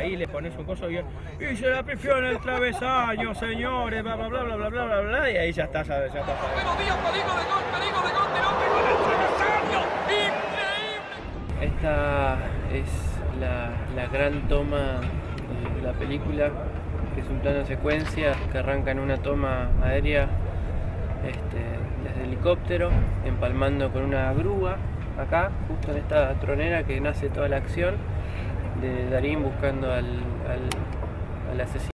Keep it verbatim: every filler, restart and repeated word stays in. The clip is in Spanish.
ahí le pones un coso y, y se la pifió en el travesaño, señores, bla bla bla bla bla bla bla bla, y ahí ya está, ya está. Pero Díaz, peligro de gol, peligro de gol, tirante con el travesaño, increíble. Esta es la, la gran toma de la película, que es un plano secuencia que arranca en una toma aérea este, desde helicóptero, empalmando con una grúa acá, justo en esta tronera que nace toda la acción de Darín buscando al, al, al asesino.